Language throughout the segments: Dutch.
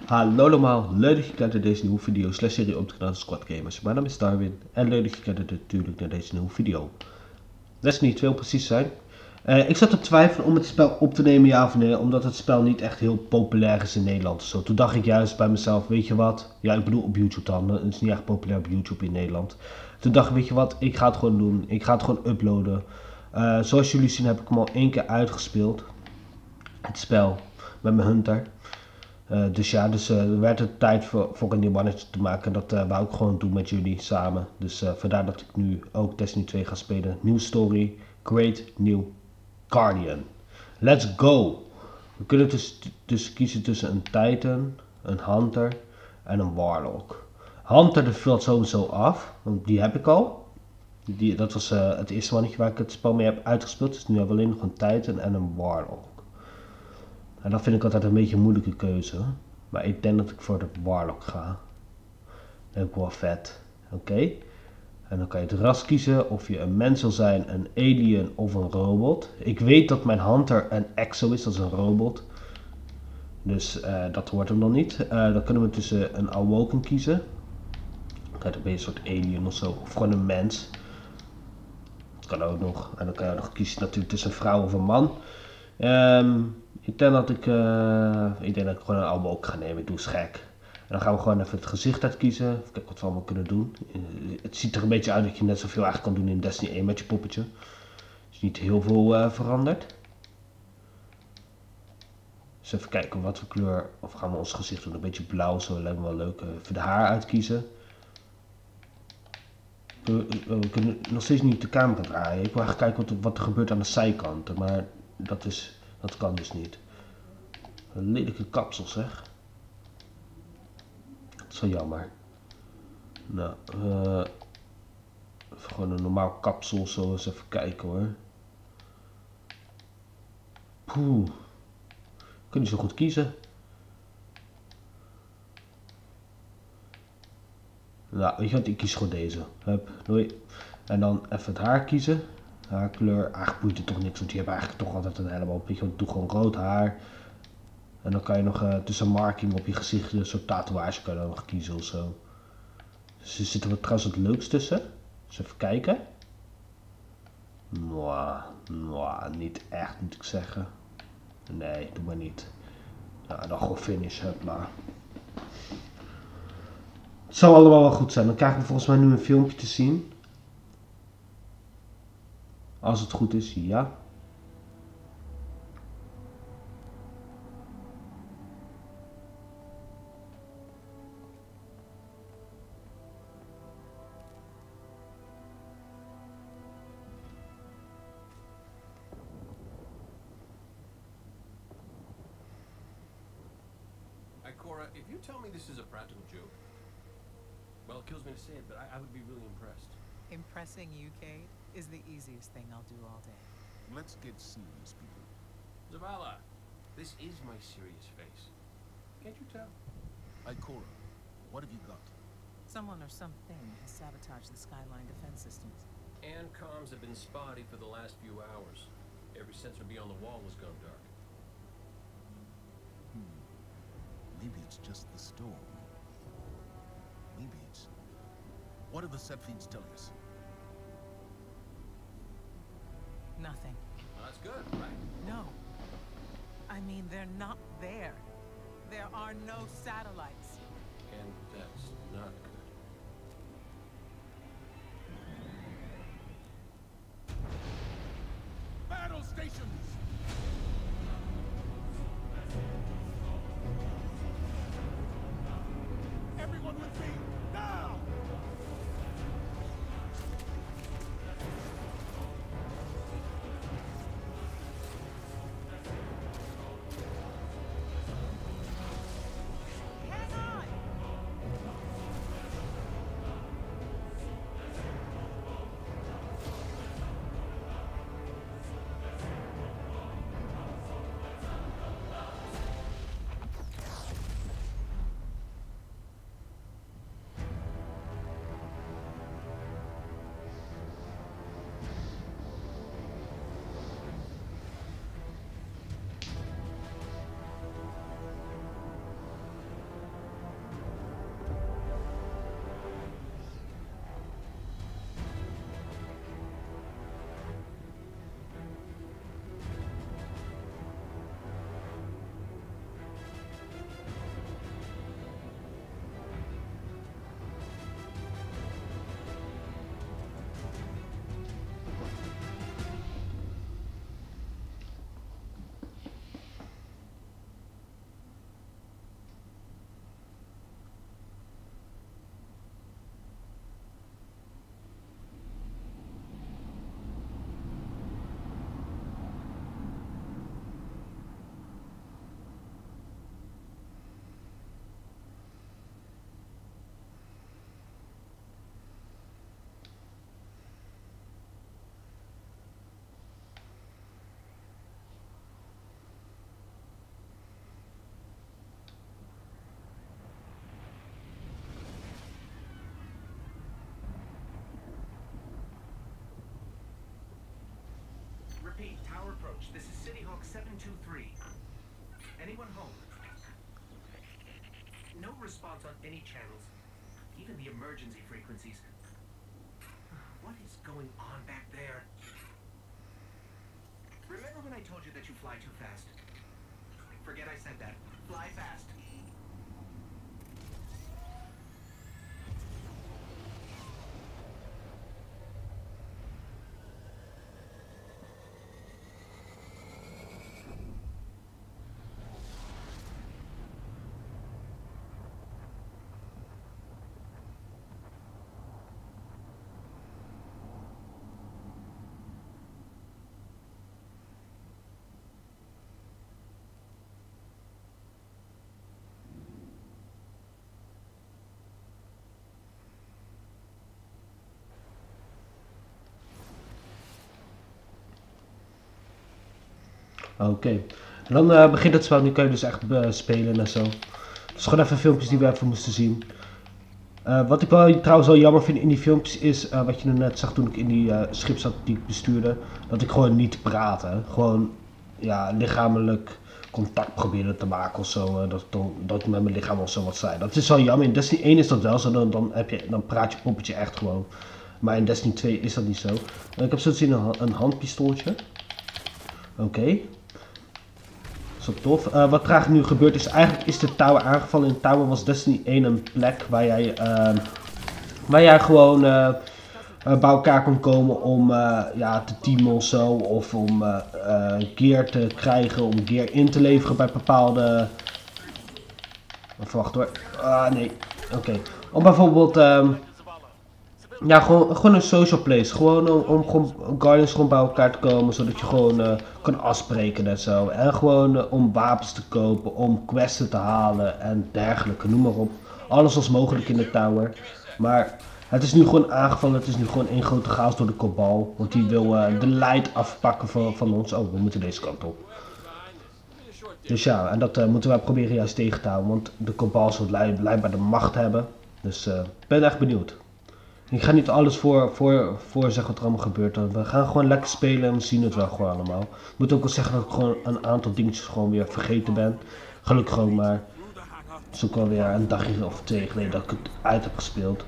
Hallo allemaal, leuk dat je kijkt naar deze nieuwe video serie op het kanaal Squad Gamers. Mijn naam is Darwin en leuk dat je kijkt natuurlijk naar deze nieuwe video. Destiny 2 om precies te zijn. Ik zat te twijfelen om het spel op te nemen, ja of nee, omdat het spel niet echt heel populair is in Nederland. Zo, toen dacht ik juist bij mezelf, weet je wat, ja ik bedoel op YouTube dan, het is niet echt populair op YouTube in Nederland. Toen dacht ik, weet je wat, ik ga het gewoon doen, ik ga het gewoon uploaden. Zoals jullie zien heb ik hem al 1 keer uitgespeeld, het spel, met mijn hunter. Dus werd het tijd voor een nieuw mannetje te maken. Dat wou ik gewoon doen met jullie samen. Dus vandaar dat ik nu ook Destiny 2 ga spelen. Nieuw story, Great New Guardian. Let's go! We kunnen dus kiezen tussen een Titan, een Hunter en een Warlock. Hunter dat valt sowieso af, want die heb ik al. Dat was het eerste mannetje waar ik het spel mee heb uitgespeeld. Dus nu hebben we alleen nog een Titan en een Warlock. En dat vind ik altijd een beetje een moeilijke keuze. Maar ik denk dat ik voor de Warlock ga. Dat vind ik wel vet. Oké. En dan kan je het ras kiezen of je een mens wil zijn, een alien of een robot. Ik weet dat mijn Hunter een Exo is, dat is een robot. Dus dat wordt hem dan niet. Dan kunnen we tussen een Awoken kiezen. Dan ben je een soort alien of zo. Of gewoon een mens. Dat kan ook nog. En dan kan je nog kiezen natuurlijk tussen een vrouw of een man. Ik denk dat ik gewoon een Awoken ga nemen. Ik doe eens gek. En dan gaan we gewoon even het gezicht uitkiezen. Even kijken wat we allemaal kunnen doen. Het ziet er een beetje uit dat je net zoveel eigenlijk kan doen in Destiny 1 met je poppetje. Dus niet heel veel veranderd. Dus even kijken wat voor kleur. Of gaan we ons gezicht doen? Een beetje blauw, zo lijkt me wel leuk. Even de haar uitkiezen. We kunnen nog steeds niet de camera draaien. Ik wil eigenlijk kijken wat er gebeurt aan de zijkanten. Maar dat kan dus niet. Een lelijke kapsel zeg. Dat is wel jammer. Nou, even gewoon een normaal kapsel zo eens even kijken hoor. Poeh. Ik kan niet zo goed kiezen. Nou, weet je wat, ik kies gewoon deze. Hup, doei. En dan even het haar kiezen. Haarkleur, eigenlijk boeit het toch niks, want die hebben eigenlijk toch altijd een helm op. Weet je wat, doe gewoon rood haar. En dan kan je nog tussen marking op je gezicht, een soort tatoeage kan je dan nog kiezen of zo. Dus er zitten we trouwens wat leuks tussen. Dus even kijken. Niet echt moet ik zeggen. Nee, doe maar niet. Nou, dan gewoon finish, maar. Het zou allemaal wel goed zijn. Dan krijgen we volgens mij nu een filmpje te zien. Als het goed is, ja. Cora, if you tell me this is a practical joke, well, it kills me to say it, but I would be really impressed. Impressing you, Cade, is the easiest thing I'll do all day. Let's get serious, people. Zavala, this is my serious face. Can't you tell? Ikora, what have you got? Someone or something has sabotaged the Skyline defense systems. And comms have been spotty for the last few hours. Every sensor beyond the wall has gone dark. Maybe it's just the storm. Maybe it's... What are the set feeds telling us? Nothing. Well, that's good, right? No. I mean, they're not there. There are no satellites. And that's not good. Battle stations! Everyone with me, now! Hang on! Repeat, tower approach. This is City Hawk 723. Anyone home? No response on any channels. Even the emergency frequencies. What is going on back there? Remember when I told you that you fly too fast? Forget I said that. Fly fast. Oké. En dan begint het spel. Nu kun je dus echt spelen en zo. Het is gewoon even filmpjes die we even moesten zien. Wat ik wel trouwens wel jammer vind in die filmpjes is, wat je net zag toen ik in die schip zat die ik bestuurde, dat ik gewoon niet praatte. Gewoon ja, lichamelijk contact probeerde te maken of zo, dat ik met mijn lichaam of zo wat zei. Dat is wel jammer. In Destiny 1 is dat wel zo, dan praat je poppetje echt gewoon. Maar in Destiny 2 is dat niet zo. Ik heb zo te zien een handpistooltje. Oké. Zo tof. Wat er nu gebeurd is, eigenlijk is de tower aangevallen. In de tower was Destiny 1 een plek waar jij gewoon bij elkaar kon komen om ja, te teamen of zo. Of om gear te krijgen, om gear in te leveren bij bepaalde... Even wachten hoor. Nee. Oké. Om bijvoorbeeld... ja, gewoon een social place. Gewoon om Guardians gewoon bij elkaar te komen, zodat je gewoon kan afspreken en zo. En gewoon om wapens te kopen, om quests te halen en dergelijke, noem maar op. Alles was mogelijk in de tower. Maar het is nu gewoon aangevallen, het is nu gewoon één grote chaos door de Cabal. Want die wil de light afpakken van ons. Oh, we moeten deze kant op. Dus ja, en dat moeten wij proberen juist tegen te houden, want de Cabal zal blijkbaar de macht hebben. Dus ik ben echt benieuwd. Ik ga niet alles voor zeggen wat er allemaal gebeurt. We gaan gewoon lekker spelen en we zien het wel gewoon allemaal. Ik moet ook wel zeggen dat ik gewoon een aantal dingetjes gewoon weer vergeten ben. Gelukkig ook maar. Het is ook wel weer een dagje of 2 geleden dat ik het uit heb gespeeld.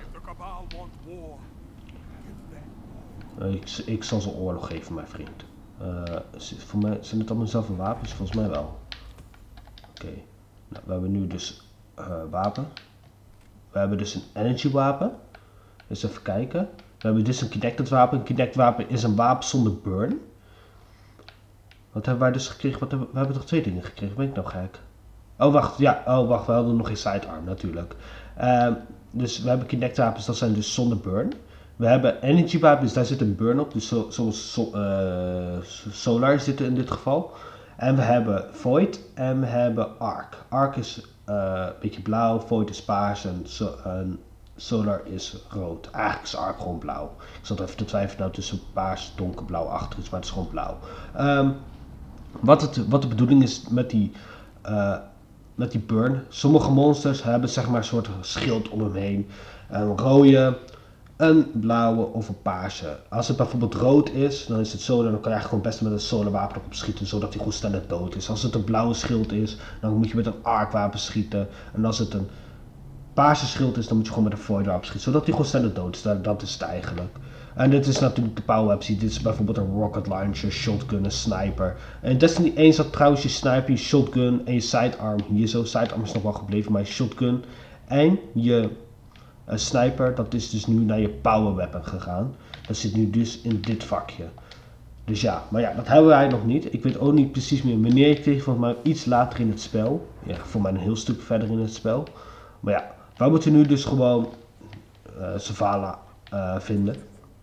Ik zal ze oorlog geven, mijn vriend. Voor mij zijn het allemaal zelf wapens? Volgens mij wel. Oké. Nou, we hebben nu dus wapen. We hebben dus een energy wapen. Dus even kijken. We hebben dus een connected wapen. Een connected wapen is een wapen zonder burn. Wat hebben wij dus gekregen? We hebben toch 2 dingen gekregen? Ben ik nou gek? Oh wacht, ja. Oh wacht, we hadden nog geen sidearm natuurlijk. Dus we hebben connected wapens, dat zijn dus zonder burn. We hebben energy wapens, daar zit een burn op. Dus zoals solar zit in dit geval. En we hebben void en we hebben arc. Arc is een beetje blauw, void is paars en solar is rood. Eigenlijk is arc gewoon blauw. Ik zat even te twijfelen nou tussen paars, donkerblauw achter is, maar het is gewoon blauw. Wat de bedoeling is met die burn. Sommige monsters hebben zeg maar een soort schild om hem heen. Een rode, een blauwe of een paarse. Als het bijvoorbeeld rood is, dan is het solar. Dan kan je eigenlijk gewoon best met een solar wapen erop schieten, zodat hij goed sneller dood is. Als het een blauwe schild is, dan moet je met een arc wapen schieten. En als het een paarse schild is, dan moet je gewoon met een void wapen schieten, zodat hij gewoon sneller dood is. Dat is het eigenlijk. En dit is natuurlijk de power up. Dit is bijvoorbeeld een rocket launcher, shotgun, een sniper. En in Destiny 1 zat trouwens je sniper, je shotgun en je sidearm hier zo. Sidearm is nog wel gebleven, maar je shotgun en je sniper, dat is dus nu naar je power weapon gegaan. Dat zit nu dus in dit vakje. Dus ja, maar ja, dat hebben wij nog niet. Ik weet ook niet precies meer wanneer ik kreeg, volgens mij iets later in het spel. Ja, voor mij een heel stuk verder in het spel. Maar ja, wij moeten nu dus gewoon Zavala vinden.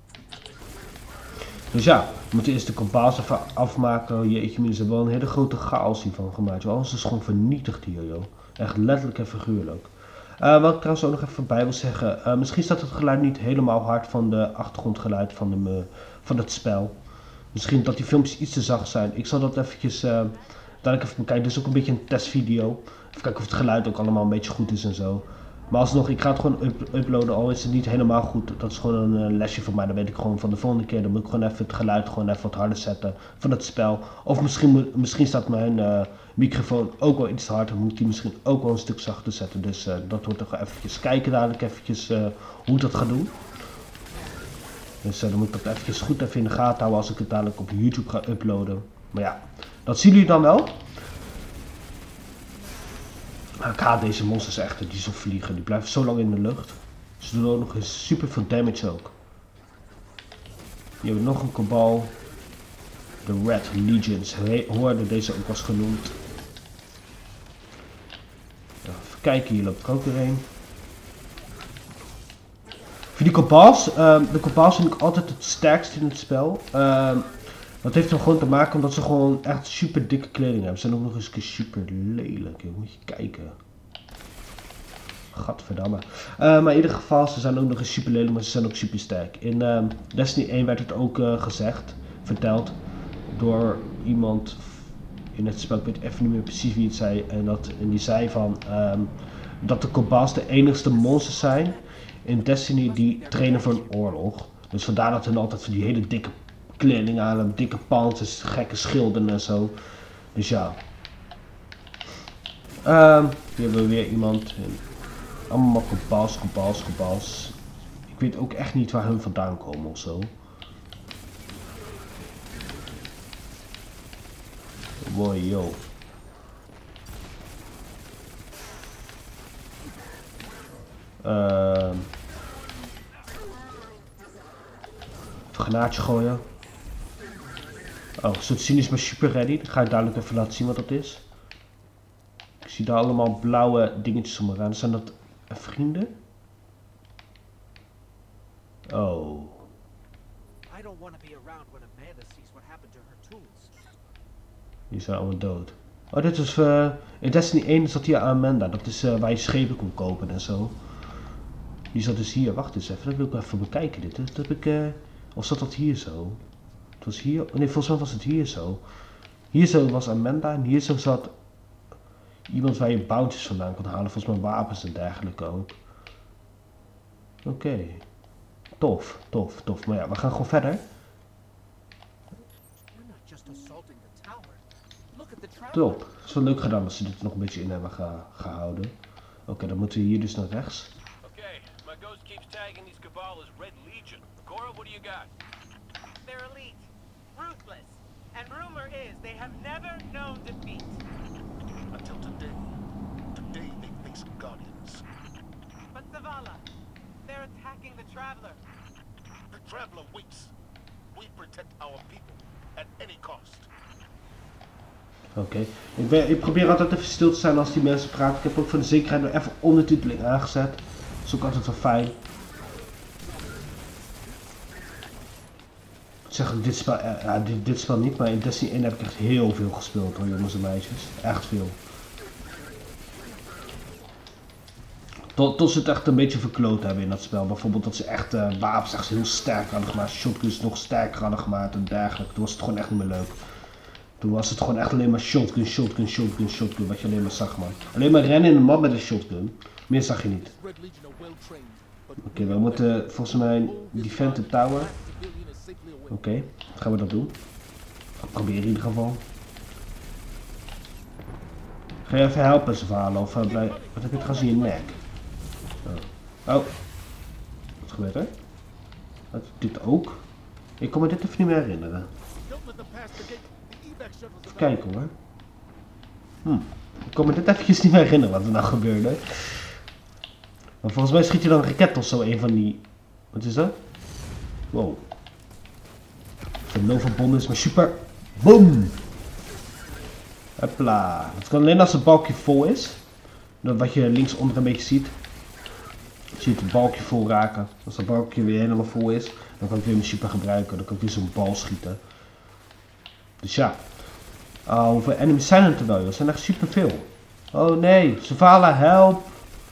Dus ja, we moeten eerst de kompas even afmaken. Oh, jeetje, ze hebben wel een hele grote chaos hiervan gemaakt. Alles is gewoon vernietigd hier, joh. Echt letterlijk en figuurlijk. Wat ik trouwens ook nog even bij wil zeggen. Misschien staat het geluid niet helemaal hard van de achtergrondgeluid van het spel. Misschien dat die filmpjes iets te zacht zijn. Ik zal dat eventjes dadelijk even bekijken. Dit is ook een beetje een testvideo. Even kijken of het geluid ook allemaal een beetje goed is en zo. Maar alsnog, ik ga het gewoon uploaden, al is het niet helemaal goed. Dat is gewoon een lesje voor mij. Dan weet ik gewoon van de volgende keer. Dan moet ik gewoon even het geluid gewoon even wat harder zetten van het spel. Of misschien staat mijn microfoon ook wel iets te hard. Dan moet ik die misschien ook wel een stuk zachter zetten. Dus dat wordt toch eventjes kijken dadelijk eventjes hoe ik dat ga doen. Dus dan moet ik dat eventjes goed even in de gaten houden als ik het dadelijk op YouTube ga uploaden. Maar ja, dat zien jullie dan wel. Ik haat deze monsters echt, die zo vliegen. Die blijven zo lang in de lucht. Ze doen ook nog eens super veel damage ook. Hier hebben we nog een kabal. De Red Legions. Hoorde deze ook was genoemd. Ja, even kijken, hier loopt er ook weer een. Voor die kabals, de kabals vind ik altijd het sterkst in het spel. Dat heeft er gewoon te maken omdat ze gewoon echt super dikke kleding hebben. Ze zijn ook nog eens een keer super lelijk. Moet je kijken. Gadverdamme. Maar in ieder geval, ze zijn ook nog eens super lelijk, maar ze zijn ook super sterk. In Destiny 1 werd het ook verteld door iemand in het spel. Ik weet even niet meer precies wie het zei. En die zei van dat de kabals de enigste monsters zijn in Destiny die trainen voor een oorlog. Dus vandaar dat hun altijd van die hele dikke kleding aan hebben, dikke panzers, gekke schilden en zo. Dus ja. Hier hebben we weer iemand. Allemaal kabals. Ik weet ook echt niet waar hun vandaan komen ofzo. Wow, yo. Even een granaatje gooien. Oh, zo te zien is mijn super ready. Dan ga ik dadelijk even laten zien wat dat is. Ik zie daar allemaal blauwe dingetjes om aan. Zijn dat vrienden? Oh. I don't want to be around when Amanda sees what happened to her tools. Die zijn allemaal dood. Oh, dit is in Destiny 1 zat hier Amanda. Dat is waar je schepen kon kopen en zo. Die zat dus hier. Wacht eens even. Dat wil ik even bekijken. Dit. Dat heb ik. Of zat dat hier zo? Het was hier. Nee, volgens mij was het hier zo. Hier zo was Amanda. En hier zo zat iemand waar je bounties vandaan kon halen. Volgens mij wapens en dergelijke ook. Oké. Tof. Maar ja, we gaan gewoon verder. Top. Het is wel leuk gedaan dat ze dit nog een beetje in hebben gehouden. Oké, dan moeten we hier dus naar rechts. Okay, my ghost keeps tagging these cabal as Red Legion. Cora, what do you got? They're elite, ruthless, and rumor is they have never known defeat. Until today. Today they face Guardians. But Zavala, they're attacking the Traveler. The Traveler waits. We protect our people at any cost. Oké. Ik probeer altijd even stil te zijn als die mensen praten. Ik heb ook voor de zekerheid nog even ondertiteling aangezet. Dat is ook altijd wel fijn. Ik zeg dit spel, dit spel niet, maar in Destiny 1 heb ik echt heel veel gespeeld hoor, jongens en meisjes. Echt veel. Tot ze het echt een beetje verkloot hebben in dat spel. Bijvoorbeeld dat ze echt wapens echt heel sterk hadden gemaakt, shotguns nog sterker hadden gemaakt en dergelijke. Toen was het gewoon echt niet meer leuk. Toen was het gewoon echt alleen maar shotgun, wat je alleen maar zag man. Alleen maar rennen in de map met een shotgun. Meer zag je niet. Oké, we moeten volgens mij defend the tower. Oké, gaan we dat doen. Proberen in ieder geval. Ga je even helpen Zavala of wat heb je trouwens in je nek? Oh. Wat gebeurt er? Dit ook? Ik kan me dit even niet meer herinneren. Even kijken hoor. Ik kan me dit eventjes niet meer herinneren wat er nou gebeurde. Maar volgens mij schiet je dan een raket of zo, een van die... Wat is dat? Wow. De Nova Bomb is maar super. Boom! Hopla. Het kan alleen als het balkje vol is. Dat wat je linksonder een beetje ziet. Je ziet het balkje vol raken. Als dat balkje weer helemaal vol is, dan kan ik weer mijn super gebruiken. Dan kan ik weer zo'n bal schieten. Dus ja. Hoeveel enemies zijn er wel? Er zijn echt superveel. Oh nee, Zavala, help!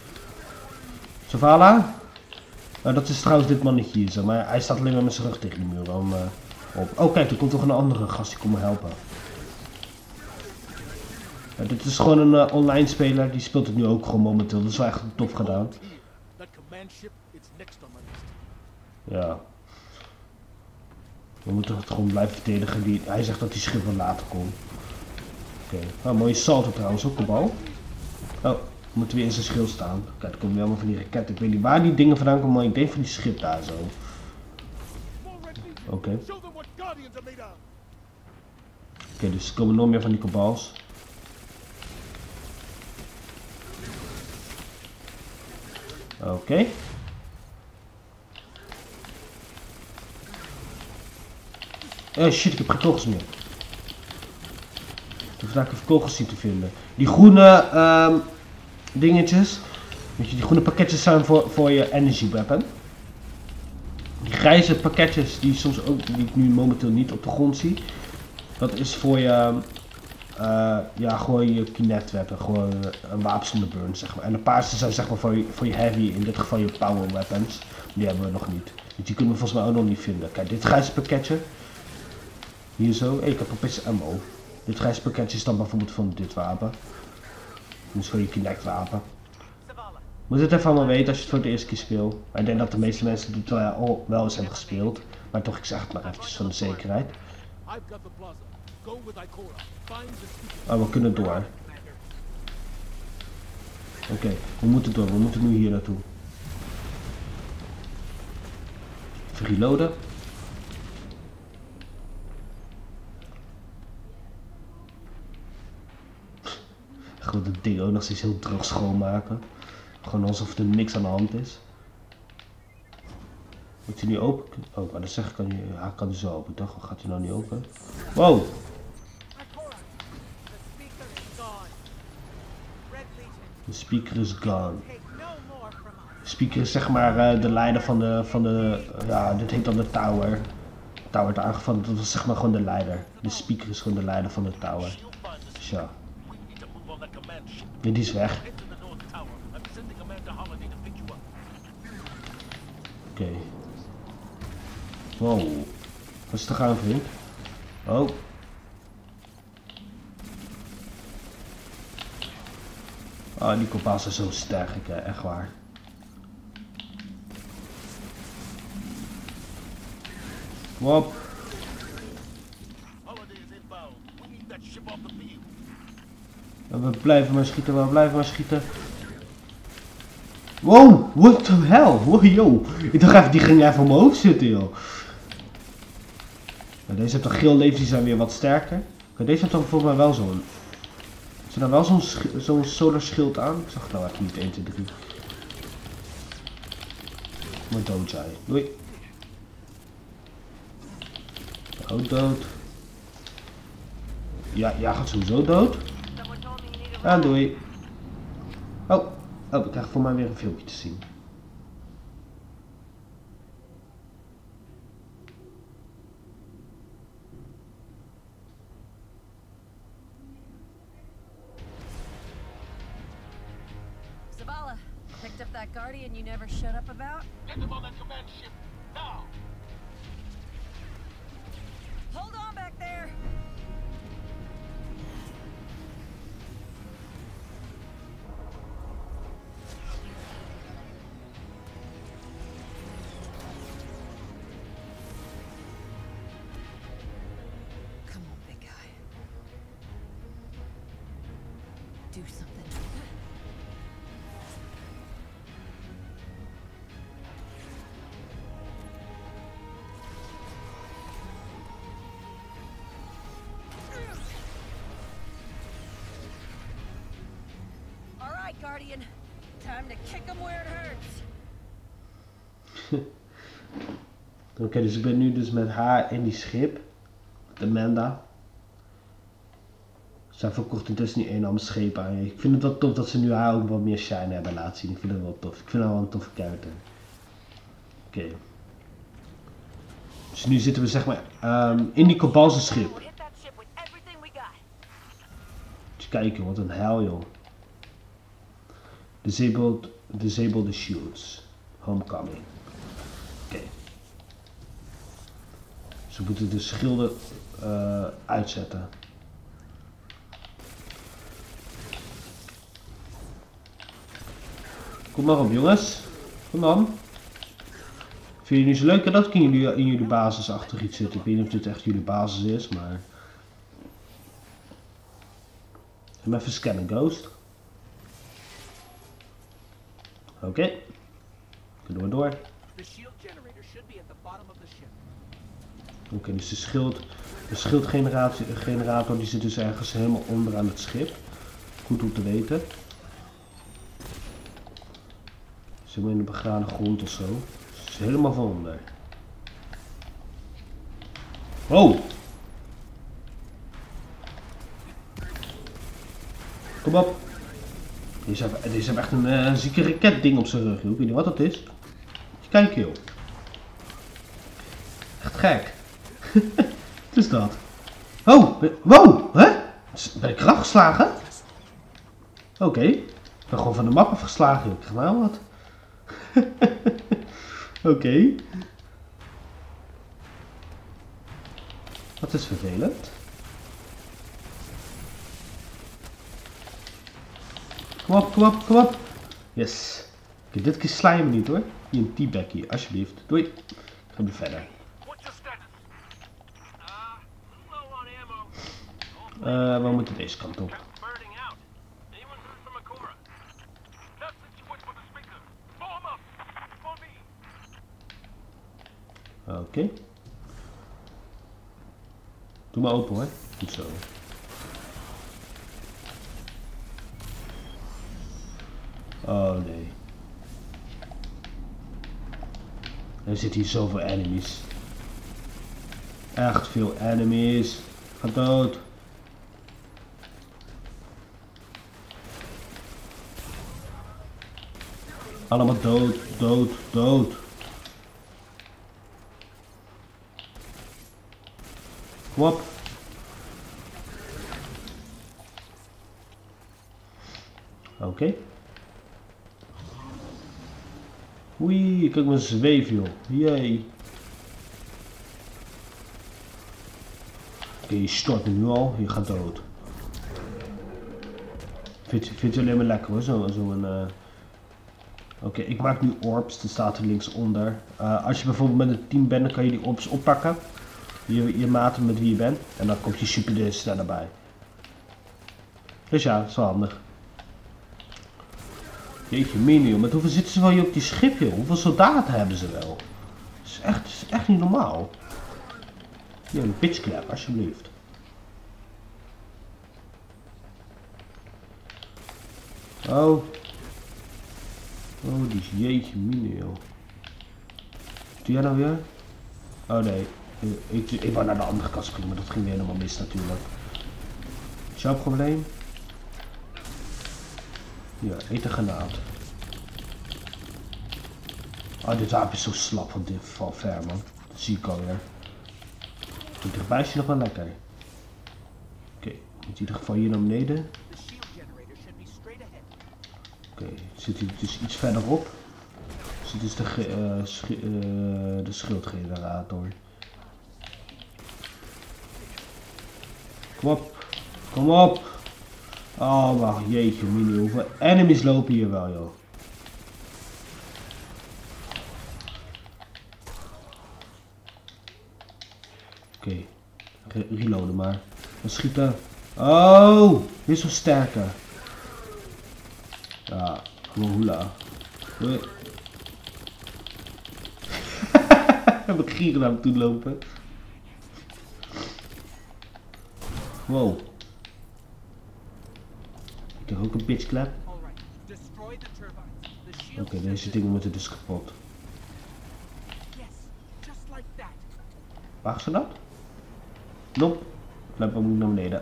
Zavala? Dat is trouwens dit mannetje hier, maar hij staat alleen maar met zijn rug tegen de muur. Oh kijk, er komt toch een andere gast die komt me helpen. Ja, dit is gewoon een online speler, die speelt het nu ook gewoon momenteel. Dat is wel echt tof gedaan. That command ship, it's next on my list. Ja. We moeten het gewoon blijven verdedigen. Hij zegt dat die schip wel later komt. Oké. Nou, mooie salto trouwens, ook de bal. Oh, we moeten weer in zijn schild staan. Kijk, er komen weer allemaal van die raketten. Ik weet niet waar die dingen vandaan komen, maar ik denk van die schip daar zo. Oké. Show them what Guardians are made of. Oké, dus er komen nog meer van die kabals. Oké. Oh shit, ik heb geen kogels meer. Ik hoef daar even kogels zien te vinden. Die groene dingetjes. Weet je, die groene pakketjes zijn voor je energy weapon. Die grijze pakketjes die soms ook, die ik nu momenteel niet op de grond zie. Dat is voor je, ja, gewoon je kinet weapon, gewoon een wapen zonder burn, zeg maar. En de paarse zijn zeg maar voor je heavy, in dit geval je power weapons. Die hebben we nog niet. Dus die kunnen we volgens mij ook nog niet vinden. Kijk, dit grijze pakketje. Hier zo. Hey, ik heb opeens ammo. Dit grijze pakketje is dan bijvoorbeeld van dit wapen. Dus voor je kinect wapen. Moet het even allemaal weten als je het voor de eerste keer speelt. Maar ik denk dat de meeste mensen dit wel eens hebben gespeeld. Maar toch, ik zeg het maar eventjes van de zekerheid. I've got the plaza. Go with Ikora. Find the speaker. Oh, we kunnen door. Oké, we moeten door. We moeten nu hier naartoe. Even reloaden. Gewoon het ding ook nog steeds heel droog schoonmaken. Gewoon alsof er niks aan de hand is. Moet hij nu open? Oh, maar dat zeg ik, hij kan hij zo open, toch? Of gaat hij nou niet open? Wow! De speaker is gone. De speaker is zeg maar de leider van de ja, dit heet dan de tower. De tower wordt aangevallen, dat was zeg maar gewoon de leider. De speaker is gewoon de leider van de tower. Dus ja. Ja, die is weg. Oké. Wow. Wat is te gaan, vriend? Oh. Oh, die kompaas is zo sterk, echt waar. Wop. En we blijven maar schieten, we blijven maar schieten. Wow, what the hell? Wow, yo. Ik dacht even, die ging even op mijn hoofd zitten, joh. Nou, deze heeft een geel leven, die zijn weer wat sterker. Maar deze heeft dan volgens mij wel zo'n... Is er nou wel zo'n solar schild aan? Ik zag het nou echt niet, 1, 2, 3. Maar dood jij. Doei. Ook dood. Ja, jij gaat sowieso dood. Ah, doei. Oh, ik krijg voor mij weer een filmpje te zien. Zavala, picked up that Guardian you never shut up about? Get them on that command ship now. Hold on back there! Come on, big guy. Do something. All right, Guardian. Time to kick him where it hurts. Oké, dus ik ben nu dus met haar in die schip. Met Amanda. Zij verkocht in Destiny 1 allemaal schepen aan je. Ik vind het wel tof dat ze nu haar ook wat meer shine hebben laten zien. Ik vind het wel tof. Ik vind haar wel een toffe character. Oké. Dus nu zitten we zeg maar in die Cabalse schip. Eens kijken, wat een hel joh. Disable the shields. Homecoming. Oké. Ze moeten de schilden uitzetten. Kom maar op jongens. Kom dan. Vind je niet zo leuk dat ik in jullie basis achter iets zit? Ik weet niet of dit echt jullie basis is, maar... Even scannen, Ghost. Oké. Kunnen we door. Oké, dus de schildgenerator die zit dus ergens helemaal onderaan het schip. Goed om te weten. Zit maar in de begane grond of zo. Het is helemaal van onder. Oh! Kom op. Deze heeft echt een zieke raketding op zijn rug. Ik weet niet wat dat is. Kijk joh. Echt gek. Wat is dat? Oh! Wow! Hè? Ben ik eraf geslagen? Oké. Ik ben gewoon van de map afgeslagen. Ik krijg nou wat. Oké. Dat is vervelend. Kom op, kom op, kom op. Yes. Oké, dit keer sla je me niet hoor. Hier een teabag hier, alsjeblieft. Doei. Ik ga weer verder. We moeten deze kant op. Oké. Doe maar open hoor. Goed zo. Oh nee. Er zitten hier zoveel enemies. Echt veel enemies. Ga dood. Allemaal dood, dood, dood. Kom op. Oké. Oei, kijk maar zweef joh. Jee. Oké, je stort nu al. Je gaat dood. Vind je alleen maar lekker hoor. Zo'n Oké, ik maak nu orbs. Dat staat er linksonder. Als je bijvoorbeeld met een team bent, dan kan je die orbs oppakken. Je maten met wie je bent. En dan komt je super DS daar erbij. Dus ja, dat is wel handig. Jeetje mini, met hoeveel zitten ze wel hier op die schip joh? Hoeveel soldaten hebben ze wel? Dat is echt niet normaal. Hier een pitchclap, alsjeblieft. Oh. Oh, die is jeetje mini joh. Doe jij nou weer? Oh nee. Ik wou naar de andere kant springen, maar dat ging weer helemaal mis natuurlijk. Is jouw probleem? Ja, eet een granaat. Oh, dit wapen is zo slap van dit van ver man. Dat zie ik alweer. Dit dichtbij is je nog wel lekker. Oké, in ieder geval hier naar beneden. Oké, zit hij dus iets verderop. Zit dus de schildgenerator. Kom op, kom op. Oh, wacht, jeetje mini, hoeveel enemies lopen hier wel joh. Oké, reloaden maar. Dan schieten. Oh, dit is zo sterker. Ja, gewoon hoela. Heb ik gieren naar me toe lopen. Wow. Ik heb ook een pitchclap. Oké, deze dingen moeten dus kapot. Wagen ze dat? Nope. Lopen moet naar beneden.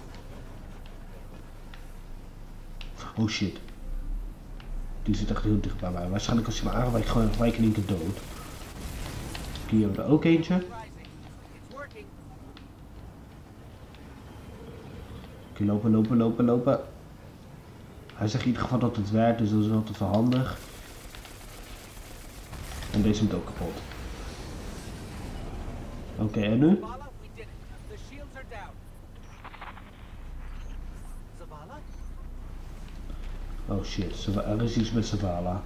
Oh shit. Die zit echt heel dicht bij mij. Waarschijnlijk als je me aanwijkt, gewoon gelijk in één keer dood. Hier hebben we er ook eentje. Oké, lopen, lopen, lopen, lopen. Hij zegt in ieder geval dat het werkt, dus dat is altijd wel handig. En deze moet ook kapot. Oké, en nu? Oh shit, er is iets met Zavala.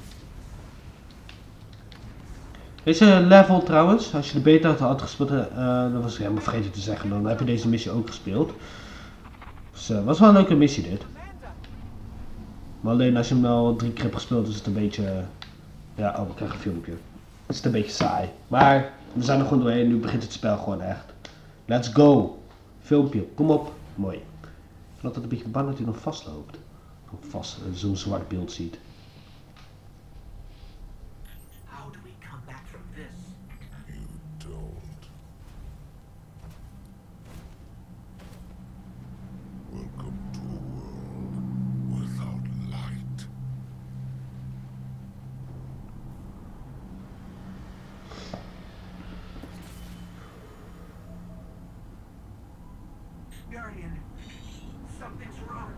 Deze level trouwens, als je de beta had gespeeld, dat was ik helemaal vergeten te zeggen, dan heb je deze missie ook gespeeld. Dus was wel een leuke missie dit. Maar alleen als je hem al 3 keer hebt gespeeld is het een beetje... ja, oh, ik krijg een filmpje. Het is een beetje saai. Maar we zijn er gewoon doorheen, nu begint het spel gewoon echt. Let's go! Filmpje, kom op. Mooi. Ik ben altijd een beetje bang dat hij nog vastloopt. Zo'n zwart beeld ziet. How do we come back from this? You don't. Welcome to a world without light. Guardian, something's wrong.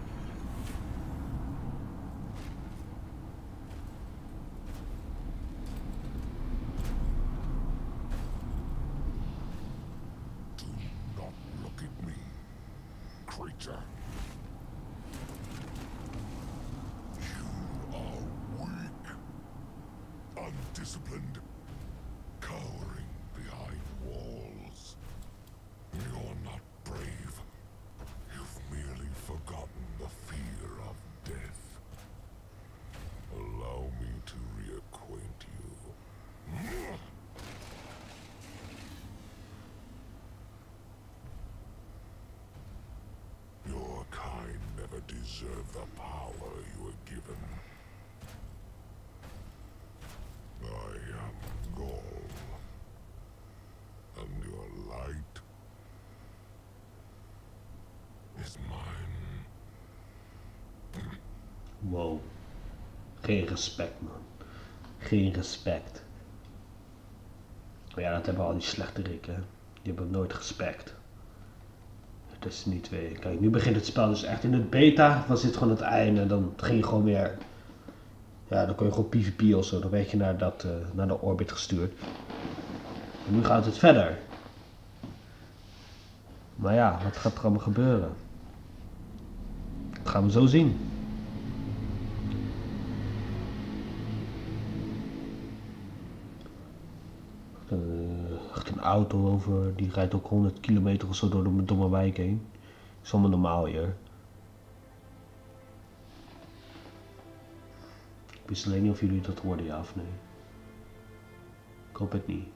Do not look at me, creature. You are weak, undisciplined, cowering behind walls. You're not brave. You've merely forgotten the fear of death. Allow me to reacquaint you. Your kind never deserved the power you were given. I am Gaul, and your light is mine. Wow. Geen respect, man. Geen respect. Maar ja, dat hebben al die slechterikken. Die hebben nooit respect. Het is niet 2. Kijk, nu begint het spel dus echt. In het beta was dit gewoon het einde. Dan ging je gewoon weer... ja, dan kon je gewoon PvP of zo. Dan werd je naar de orbit gestuurd. En nu gaat het verder. Maar ja, wat gaat er allemaal gebeuren? Dat gaan we zo zien. Echt een auto over, die rijdt ook 100 kilometer of zo door mijn wijk heen. Is allemaal normaal hier. Ik wist alleen niet of jullie dat hoorden, ja of nee. Ik hoop het niet.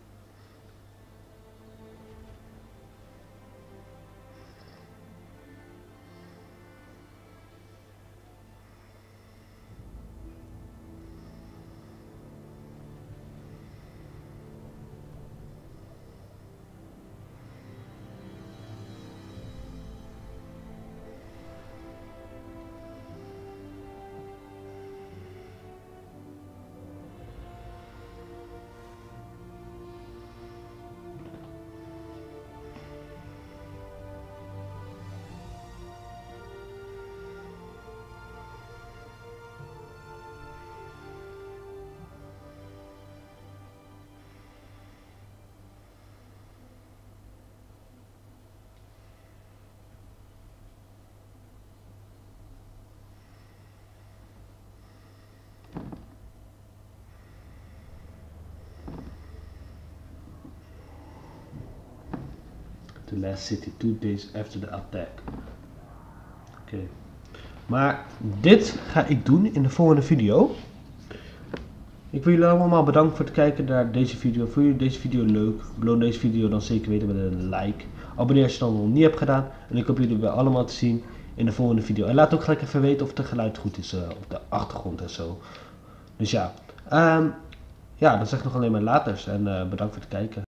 The last city 2 days after the attack. Oké. Maar dit ga ik doen in de volgende video. Ik wil jullie allemaal bedanken voor het kijken naar deze video. Vond jullie deze video leuk? Beloon deze video dan zeker weten met een like. Abonneer als je het nog niet hebt gedaan. En ik hoop jullie weer allemaal te zien in de volgende video. En laat ook gelijk even weten of het geluid goed is op de achtergrond en zo. Dus ja. Ja, dan zeg ik nog alleen maar laters. En bedankt voor het kijken.